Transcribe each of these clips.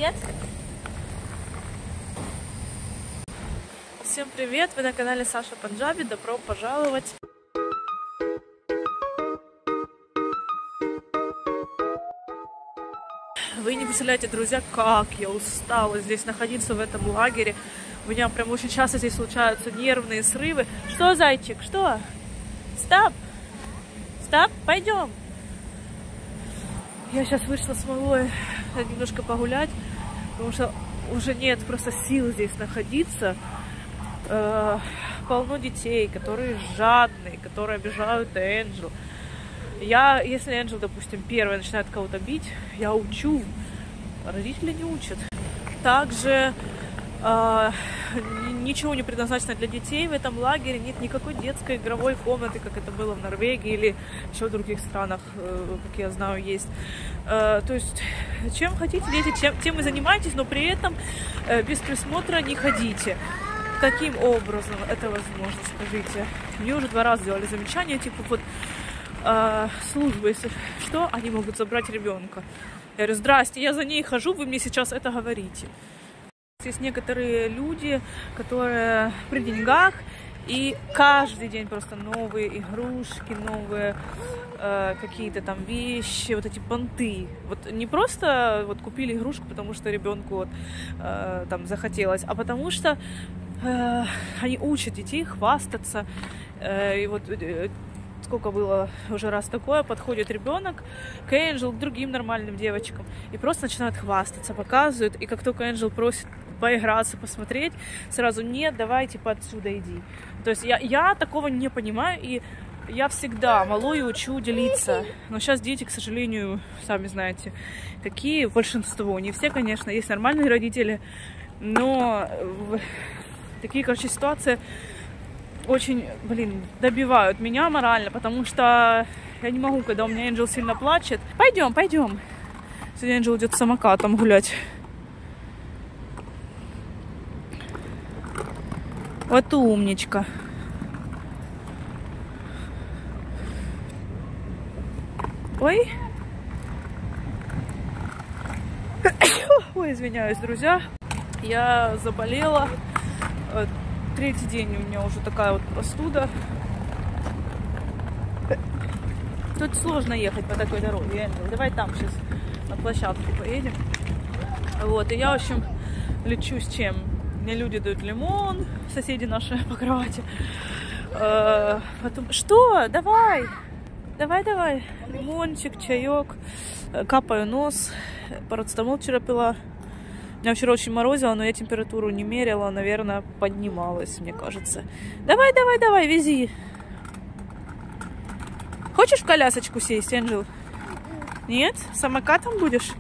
привет! Всем привет! Вы на канале Саша Панджаби. Добро пожаловать! Вы не представляете, друзья, как я устала здесь находиться в этом лагере. У меня прям очень часто здесь случаются нервные срывы. Что, зайчик, что? Стоп! Стоп, пойдем! Я сейчас вышла с малой немножко погулять, потому что уже нет просто сил здесь находиться. Полно детей, которые жадные, которые обижают Энджел. Если Энджел, допустим, первая начинает кого-то бить, я учу. Родители не учат. Также ничего не предназначено для детей в этом лагере. Нет никакой детской игровой комнаты, как это было в Норвегии или еще в других странах, как я знаю, есть. То есть, чем хотите, дети, тем и занимайтесь, но при этом без присмотра не ходите. Каким образом это возможно, скажите? Мне уже 2 раза делали замечания, типа вот службы, если что, они могут забрать ребенка. Я говорю, здрасте, я за ней хожу, вы мне сейчас это говорите. Есть некоторые люди, которые при деньгах, и каждый день просто новые игрушки, новые какие-то там вещи, вот эти понты. Вот не просто вот купили игрушку, потому что ребенку вот, там захотелось, а потому что они учат детей хвастаться. И вот сколько было уже раз такое, подходит ребенок к Энджел, к другим нормальным девочкам, и просто начинают хвастаться, показывают, и как только Энджел просит поиграться, посмотреть, сразу нет, давай, типа, отсюда иди. То есть я такого не понимаю, и я всегда малую учу делиться. Но сейчас дети, к сожалению, сами знаете, какие, большинство, не все, конечно, есть нормальные родители, но такие, короче, ситуации очень, добивают меня морально, потому что я не могу, когда у меня Энджел сильно плачет. Пойдем, пойдем. Сегодня Энджел идет с самокатом гулять. Вот умничка. Ой. Ой, извиняюсь, друзья. Я заболела. 3-й день у меня уже такая вот простуда. Тут сложно ехать по такой дороге. Давай там сейчас на площадку поедем. Вот, и я, в общем, лечу с чем? Мне люди дают лимон, соседи наши по кровати. Потом, что? Давай! Давай. Лимончик, чаек. Капаю нос. Парацетамол вчера пила. Меня вчера очень морозило, но я температуру не мерила. Наверное, поднималась, мне кажется. Давай, вези. Хочешь в колясочку сесть, Энджел? Нет? Самокатом будешь?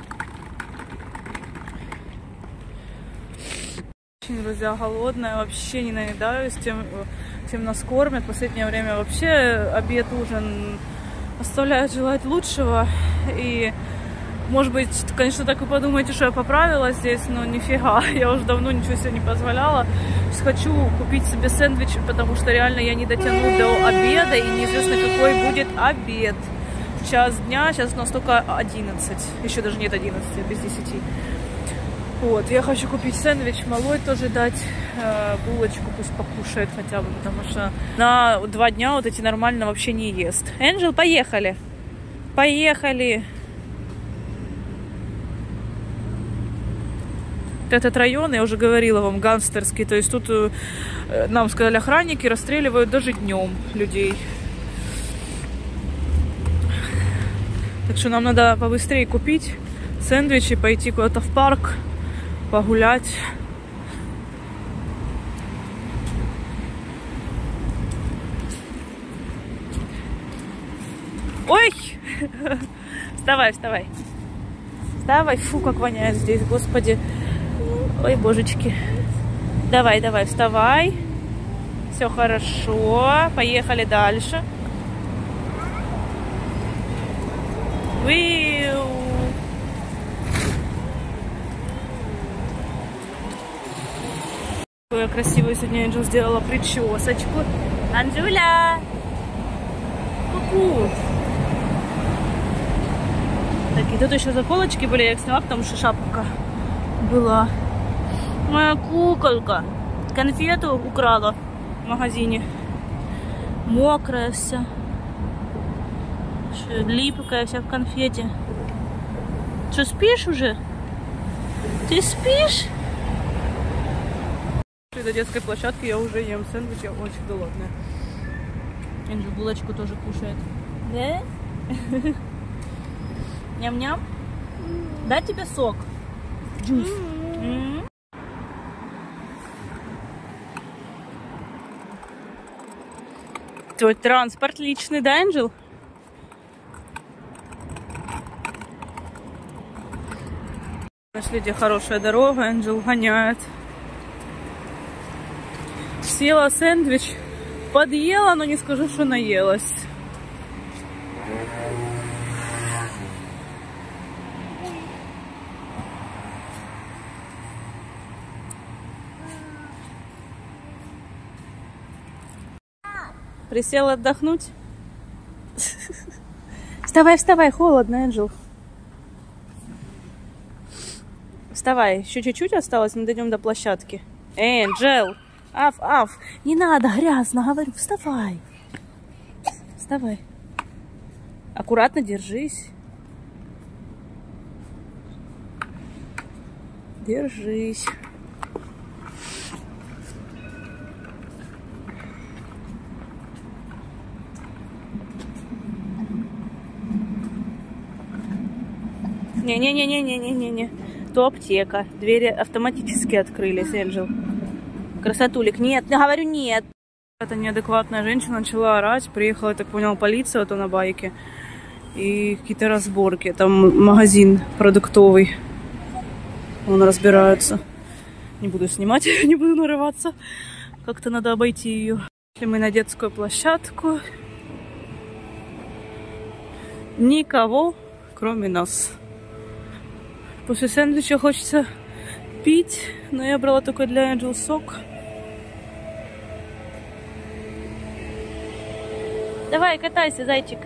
Очень, друзья, голодная. Вообще не наедаюсь. Тем нас кормят. В последнее время вообще обед, ужин оставляют желать лучшего. И... может быть, конечно, так вы подумаете, что я поправилась здесь, но нифига, я уже давно ничего себе не позволяла. Сейчас хочу купить себе сэндвич, потому что реально я не дотяну до обеда, и неизвестно, какой будет обед. В час дня, сейчас у нас только 11, еще даже нет 11, без 10. Вот, я хочу купить сэндвич, малой тоже дать, булочку, пусть покушает хотя бы, потому что на 2 дня вот эти нормально вообще не ест. Энджел, поехали! Поехали! Этот район, я уже говорила вам, гангстерский. То есть тут, нам сказали, охранники расстреливают даже днем людей. Так что нам надо побыстрее купить сэндвичи, пойти куда-то в парк, погулять. Ой! Вставай. Вставай. Фу, как воняет здесь, господи. Ой, божечки. Давай, вставай. Все хорошо. Поехали дальше. Какую красивую сегодня Энджел сделала причесочку. Анджуля! Ку-ку! Так, и тут еще заколочки были, я их сняла, потому что шапка была. Моя куколка. Конфету украла в магазине. Мокрая вся. Липкая вся в конфете. Что, спишь уже? Ты спишь? До детской площадки я уже ем сэндвич, я очень голодная. Энджи булочку тоже кушает. Да? Ням-ням? Дать тебе сок? Джус. Твой транспорт личный, да, Энджел? Нашли, где хорошая дорога, Энджел гоняет. Съела сэндвич, подъела, но не скажу, что наелась. Присел отдохнуть? Вставай, вставай, холодно, Энджел. Вставай, еще чуть-чуть осталось, мы дойдем до площадки. Энджел! Аф, не надо, грязно, говорю, вставай. Вставай. Аккуратно держись. Держись. Не-не-не-не-не-не-не. То аптека. Двери автоматически открылись, Энджел. Красотулик. Нет, я говорю, нет. Эта неадекватная женщина начала орать. Приехала, я так понял, полиция вот на байке. И какие-то разборки. Там магазин продуктовый. Вон разбираются. Не буду снимать, не буду нарываться. Как-то надо обойти ее. Шли мы на детскую площадку. Никого, кроме нас. После сэндвича хочется пить, но я брала только для Энджел сок. Давай, катайся, зайчик.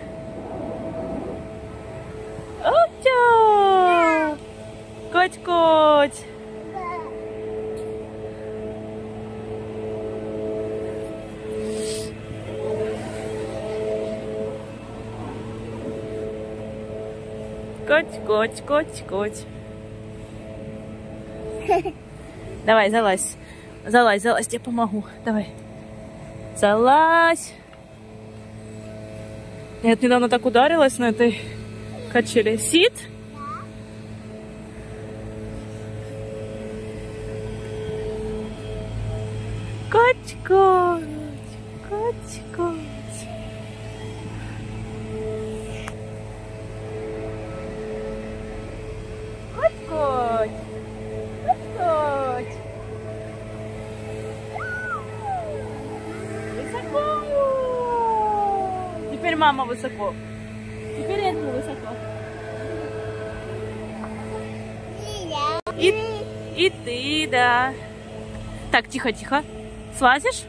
Отя! Коть-коть! Коть, коть, коть. Давай, залазь. Залазь, залазь, я помогу. Давай. Залазь. Я недавно так ударилась на этой качели. Сид? Коть, коть, коть, коть. Коть, коть. Высоко. Теперь мама высоко. Теперь я высоко. И ты, да. Так, тихо, тихо. Слазишь?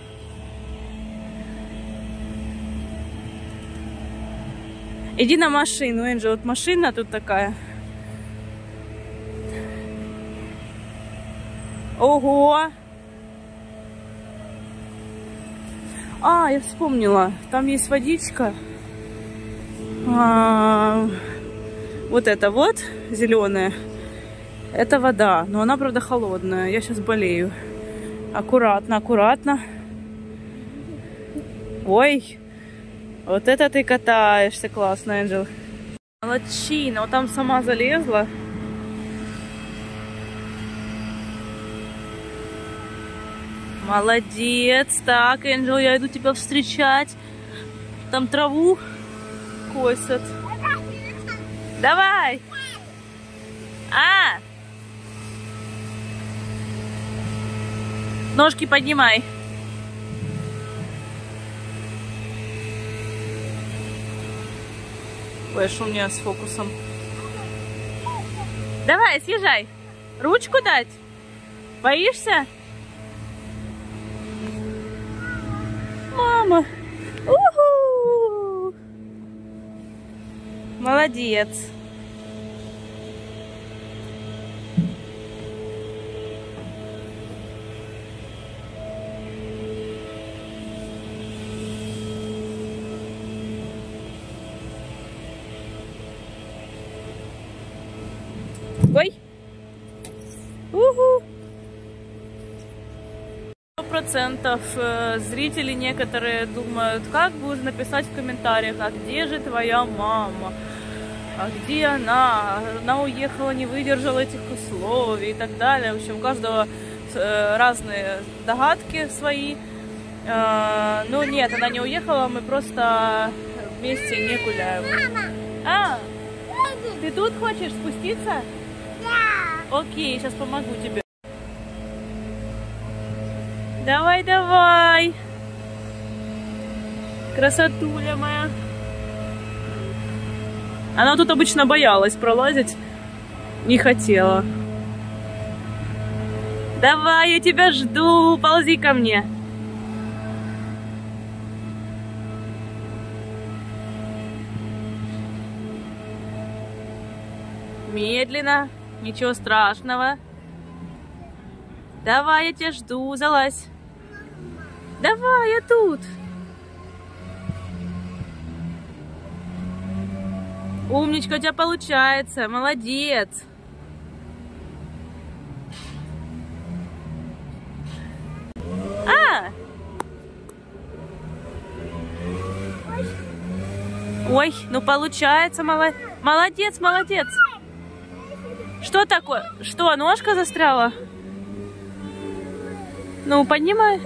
Иди на машину, Энджи. Вот машина тут такая. Ого! А, я вспомнила. Там есть водичка. Вот это вот, зеленая. Это вода. Но она, правда, холодная. Я сейчас болею. Аккуратно, аккуратно. Ой! Вот это ты катаешься классно, Энджел. Молодчина. Вот там сама залезла. Молодец. Так, Энджел, я иду тебя встречать. Там траву косят. Давай. Ножки поднимай. Ой, что у меня с фокусом. Давай, съезжай. Ручку дать? Боишься? Мама. Уху. Молодец. Ой! Угу! 100% зрители некоторые думают, как будешь написать в комментариях, а где же твоя мама? А где она? Она уехала, не выдержала этих условий и так далее. В общем, у каждого разные догадки свои. Но нет, она не уехала, мы просто вместе не гуляем. Мама! А, ты тут хочешь спуститься? Да! Окей, сейчас помогу тебе. Давай, давай! Красотуля моя! Она тут обычно боялась пролазить, не хотела. Давай, я тебя жду, ползи ко мне. Медленно, ничего страшного. Давай, я тебя жду, залазь. Давай, я тут. Умничка, у тебя получается, молодец. А! Ой, ну получается, молодец, молодец. Что такое? Что, ножка застряла? Ну, поднимай.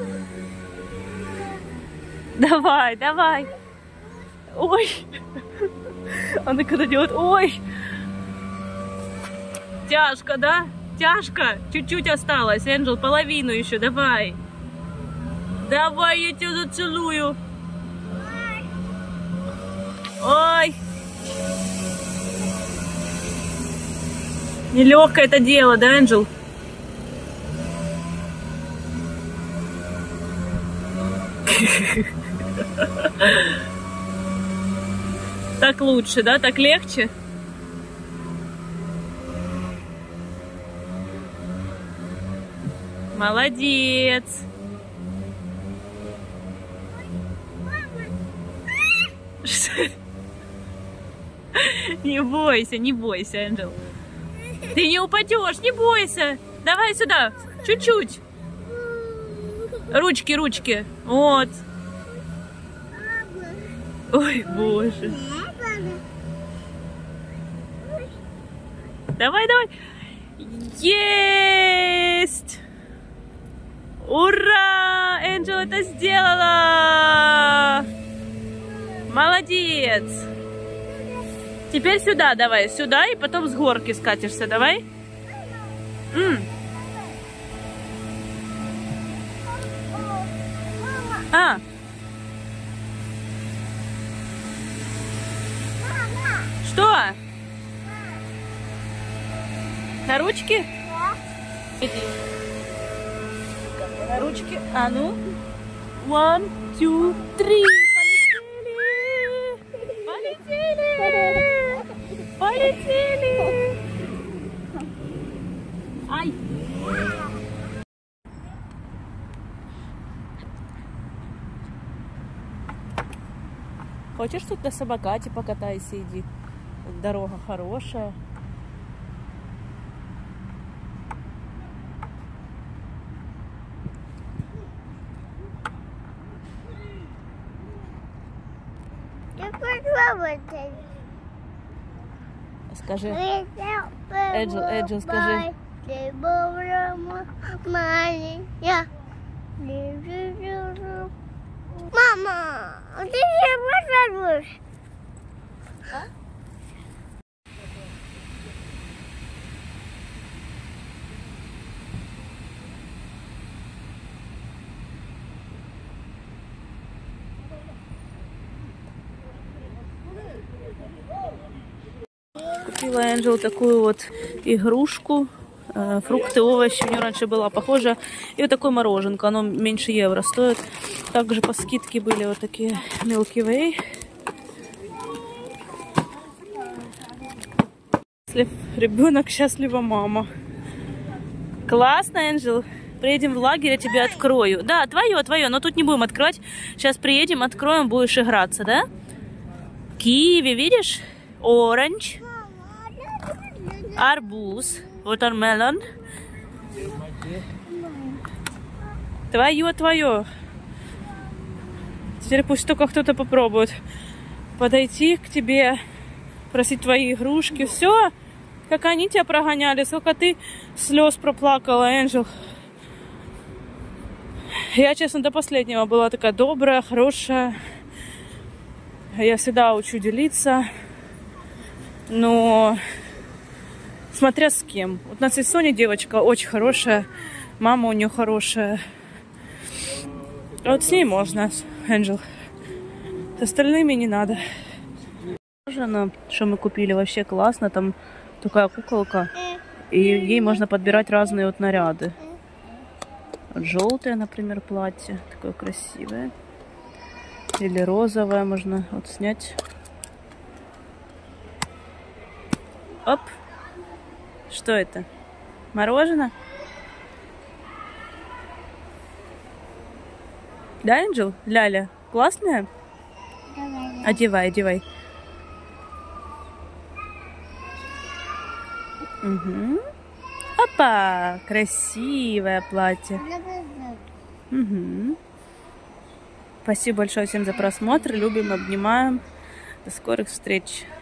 Давай, давай. Ой. Она когда делает... Ой. Тяжко, да? Тяжко. Чуть-чуть осталось. Энджел, половину еще. Давай. Давай, я тебя зацелую. Ой. Нелегкое это дело, да, Энджел? Так лучше, да? Так легче? Молодец! Не бойся, не бойся, Энджел. Ты не упадешь, не бойся. Давай сюда, чуть-чуть. Ручки, ручки. Вот. Ой, боже. Давай, давай. Есть! Ура! Энджел это сделала! Молодец! Теперь сюда давай, сюда, и потом с горки скатишься, давай. А. Что? На ручки? Иди. На ручки. А ну. 1, 2, 3. Полетели. Полетели. Полетели. Ай. Хочешь тут на самокате покатайся, иди. Дорога хорошая. Скажи. Энджел, скажи. Мама, ты не можешь? А? Купила Энджел такую вот игрушку. Фрукты, овощи. У нее раньше была похожа. И вот такое мороженка. Оно меньше евро стоит. Также по скидке были вот такие Milky Way. Счастлив ребенок, счастлива мама. Классно, Энджел. Приедем в лагерь, я тебе открою. Да, твое, но тут не будем открывать. Сейчас приедем, откроем, будешь играться, да? Киви, видишь? Оранж. Арбуз. Watermelon. Твое. Теперь пусть только кто-то попробует подойти к тебе, просить твои игрушки. Все, как они тебя прогоняли, сколько ты слез проплакала, Энджел. Я, честно, до последнего была такая добрая, хорошая. Я всегда учу делиться. Но смотря с кем. Вот у нас есть Соня, девочка, очень хорошая. Мама у нее хорошая. Вот с ней можно, Энджел. С остальными не надо. Что мы купили, вообще классно. Там такая куколка. И ей можно подбирать разные вот наряды. Вот желтое, например, платье. Такое красивое. Или розовое можно вот снять. Оп. Что это? Мороженое? Да, Энджел? Ляля, классная? Давай. Одевай. Угу. Опа! Красивое платье. Угу. Спасибо большое всем за просмотр. Любим, обнимаем. До скорых встреч.